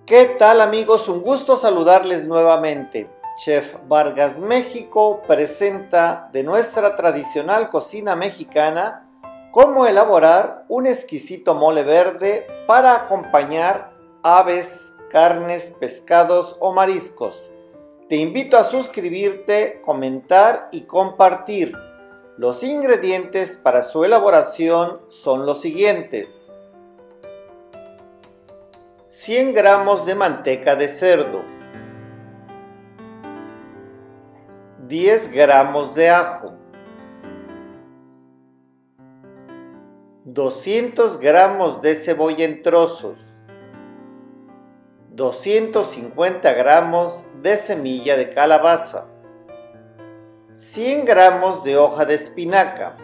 ¿Qué tal amigos? Un gusto saludarles nuevamente. Chef Vargas México presenta de nuestra tradicional cocina mexicana cómo elaborar un exquisito mole verde para acompañar aves, carnes, pescados o mariscos. Te invito a suscribirte, comentar y compartir. Los ingredientes para su elaboración son los siguientes: 100 gramos de manteca de cerdo, 10 gramos de ajo, 200 gramos de cebolla en trozos, 250 gramos de semilla de calabaza, 100 gramos de hoja de espinaca,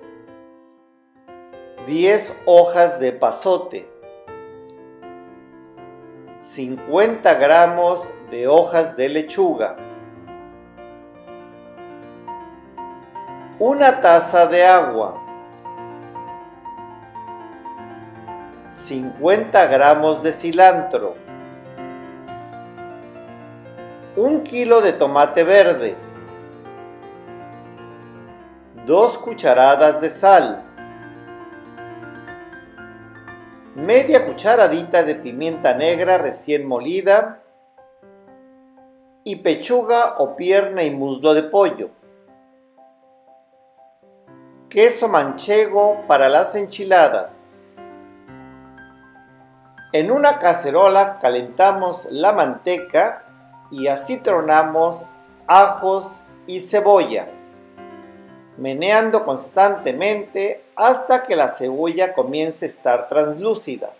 10 hojas de epazote, 50 gramos de hojas de lechuga, una taza de agua, 50 gramos de cilantro, 1 kilo de tomate verde, 2 cucharadas de sal, media cucharadita de pimienta negra recién molida y pechuga o pierna y muslo de pollo, queso manchego para las enchiladas. En una cacerola calentamos la manteca y acitronamos ajos y cebolla, meneando constantemente hasta que la cebolla comience a estar translúcida.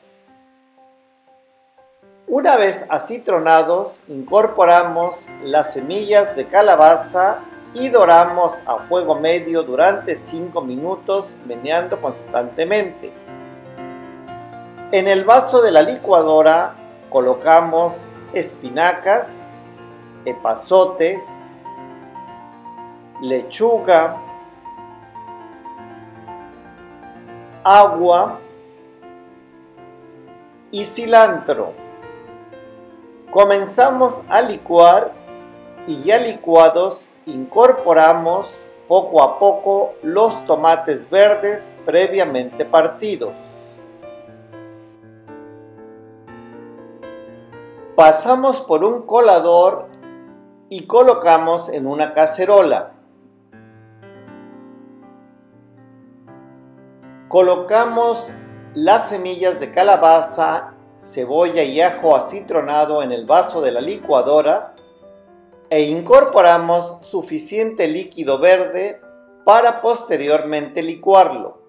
Una vez acitronados, incorporamos las semillas de calabaza y doramos a fuego medio durante 5 minutos, meneando constantemente. En el vaso de la licuadora colocamos espinacas, epazote, lechuga, agua y cilantro. Comenzamos a licuar y ya licuados incorporamos poco a poco los tomates verdes previamente partidos. Pasamos por un colador y colocamos en una cacerola. Colocamos las semillas de calabaza, cebolla y ajo acitronado en el vaso de la licuadora e incorporamos suficiente líquido verde para posteriormente licuarlo.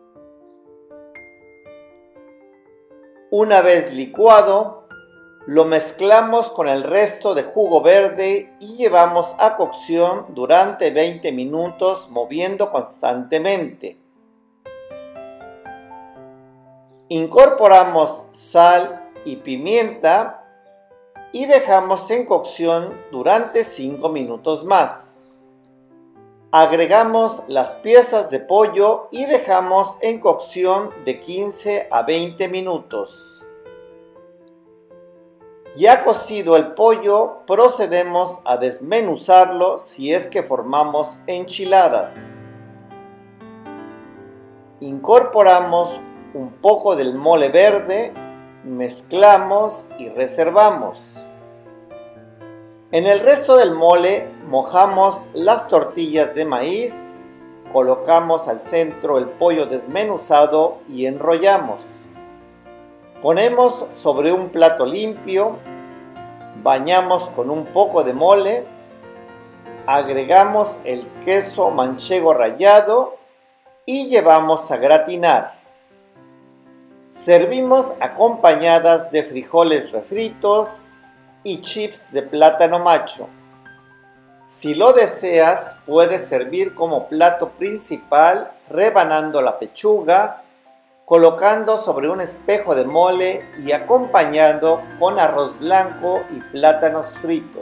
Una vez licuado, lo mezclamos con el resto de jugo verde y llevamos a cocción durante 20 minutos moviendo constantemente. Incorporamos sal y pimienta y dejamos en cocción durante 5 minutos más. Agregamos las piezas de pollo y dejamos en cocción de 15 a 20 minutos. Ya cocido el pollo, procedemos a desmenuzarlo si es que formamos enchiladas. Incorporamos un poco del mole verde, mezclamos y reservamos. En el resto del mole mojamos las tortillas de maíz, colocamos al centro el pollo desmenuzado y enrollamos. Ponemos sobre un plato limpio, bañamos con un poco de mole, agregamos el queso manchego rallado y llevamos a gratinar. Servimos acompañadas de frijoles refritos y chips de plátano macho. Si lo deseas, puedes servir como plato principal rebanando la pechuga, colocando sobre un espejo de mole y acompañando con arroz blanco y plátanos fritos.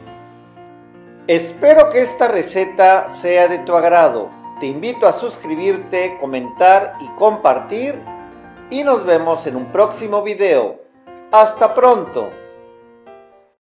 Espero que esta receta sea de tu agrado. Te invito a suscribirte, comentar y compartir y nos vemos en un próximo video. Hasta pronto.